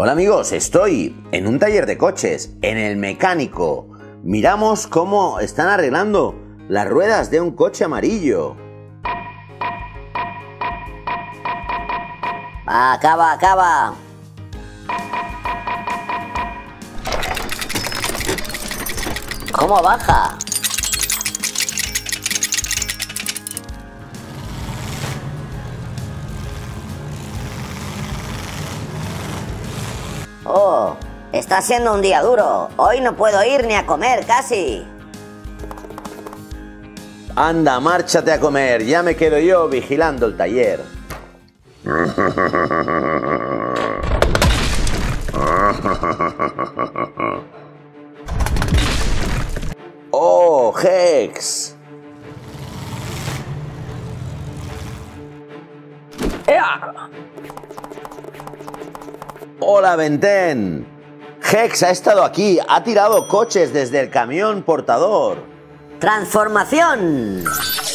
Hola amigos, estoy en un taller de coches, en el mecánico. Miramos cómo están arreglando las ruedas de un coche amarillo. Acaba. ¿Cómo baja? Oh, está siendo un día duro. Hoy no puedo ir ni a comer casi. Anda, márchate a comer, ya me quedo yo vigilando el taller. ¡Oh, Hex! ¡Ea! ¡Hola, Benten! Hex ha estado aquí, ha tirado coches desde el camión portador. ¡Transformación!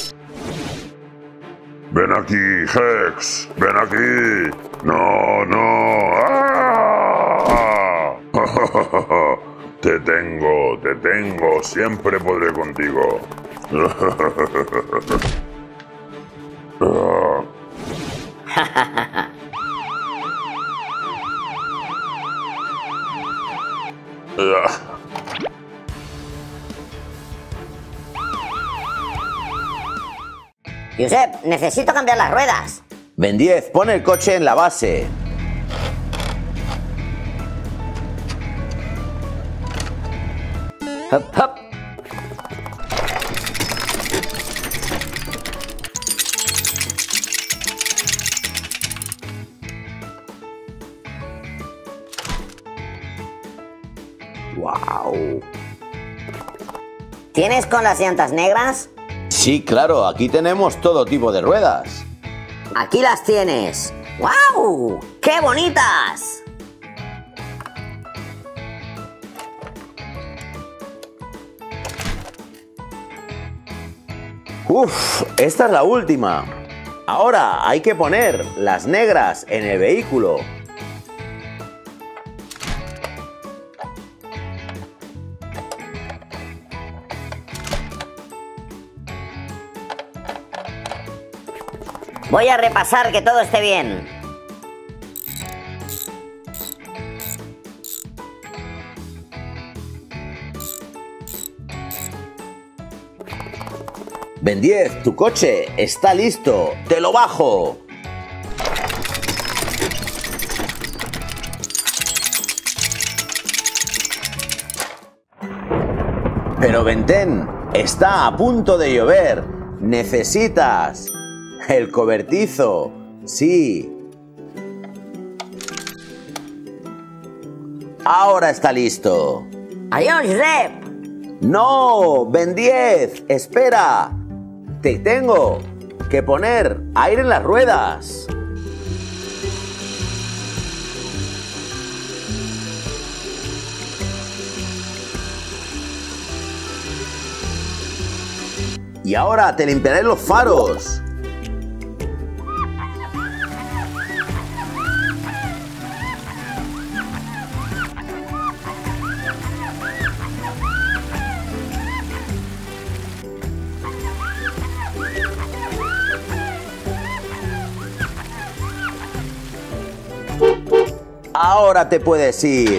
Ven aquí, Hex, ven aquí. No. ¡Ah! Te tengo, siempre podré contigo. Josep, necesito cambiar las ruedas. Ben 10, pon el coche en la base. Hop, hop. ¡Wow! ¿Tienes con las llantas negras? Sí, claro, aquí tenemos todo tipo de ruedas. Aquí las tienes. ¡Guau! ¡Qué bonitas! ¡Uf! Esta es la última. Ahora hay que poner las negras en el vehículo. Voy a repasar que todo esté bien. Ben 10, tu coche está listo. ¡Te lo bajo! Pero Benten, está a punto de llover. Necesitas el cobertizo. Sí. Ahora está listo. ¡Adiós, Josep! ¡No! Ben 10, espera. Te tengo que poner aire en las ruedas. Y ahora te limpiaré los faros. Ahora te puedes ir.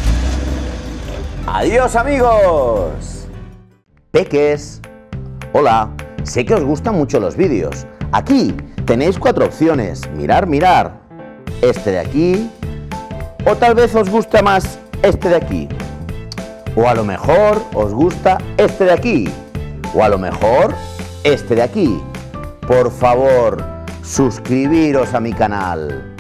¡Adiós, amigos! Peques. Hola, sé que os gustan mucho los vídeos. Aquí tenéis 4 opciones. Mirar. Este de aquí. O tal vez os gusta más este de aquí. O a lo mejor os gusta este de aquí. O a lo mejor este de aquí. Por favor, suscribiros a mi canal.